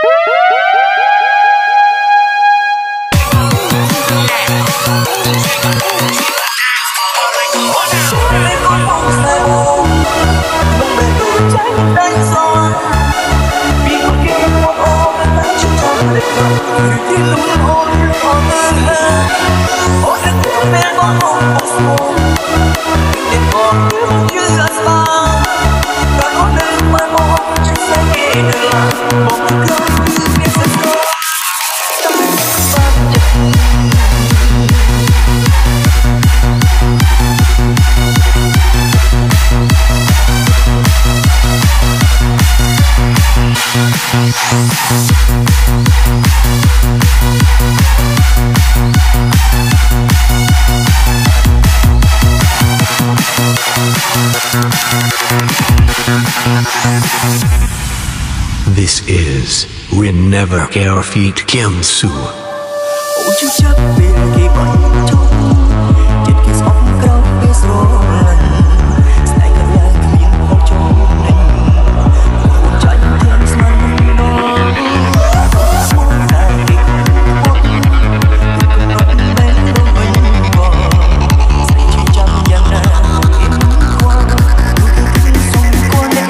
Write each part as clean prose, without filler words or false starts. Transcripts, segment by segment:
This is Nevercare feat Kim Su. Ôi chú chắc bên kia bắn chút trên kia sóng cao phía số lần sẽ gặp lại miếng màu cho mình một trái thiên sân đó muốn ra đi quốc từ cùng nó đến đâu mình còn sẽ chỉ chẳng dàng ra in qua từ sông qua lên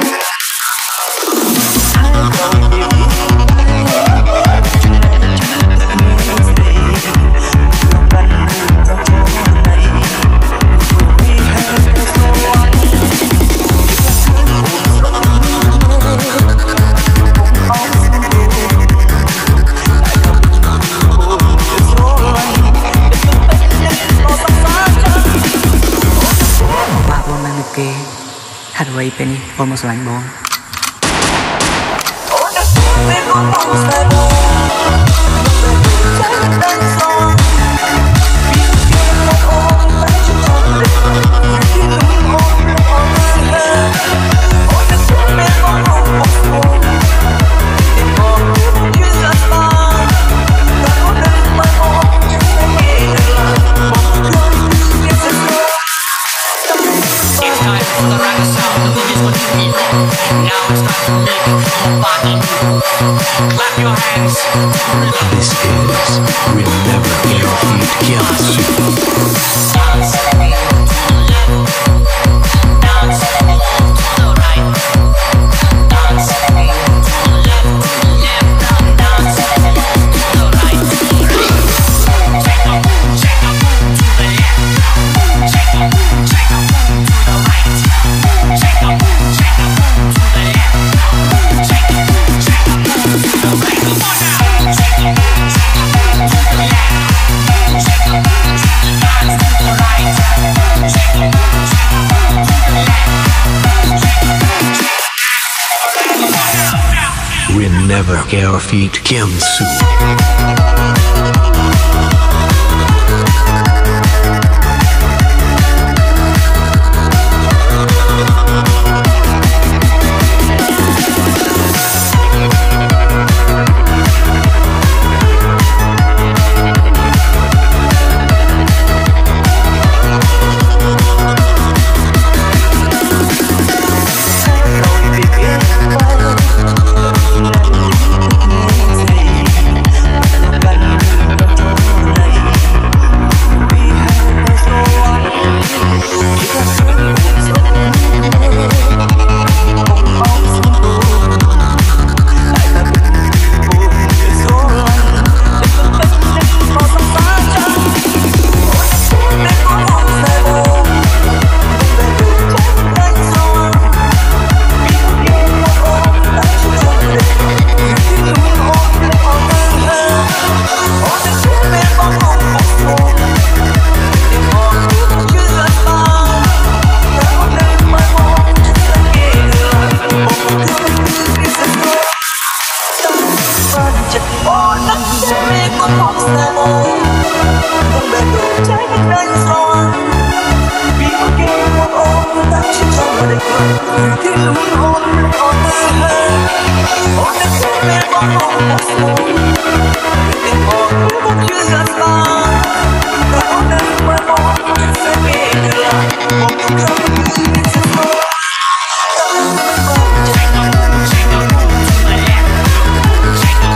hai đầu nhiều Hathaway Penny almost like Bong. Clap your hands. This is Nevercare feat Kim Su. Dance to the left. Dance to the right. Dance to the left. Dance to the right. Shake up to the left. Shake up to the right. Shake up to the left. Shake up to the right. Come on now. Shake up to the left. Shake up dance to the right. Shake up to the left. Nevercare feat Kim Su. Shake up to the left.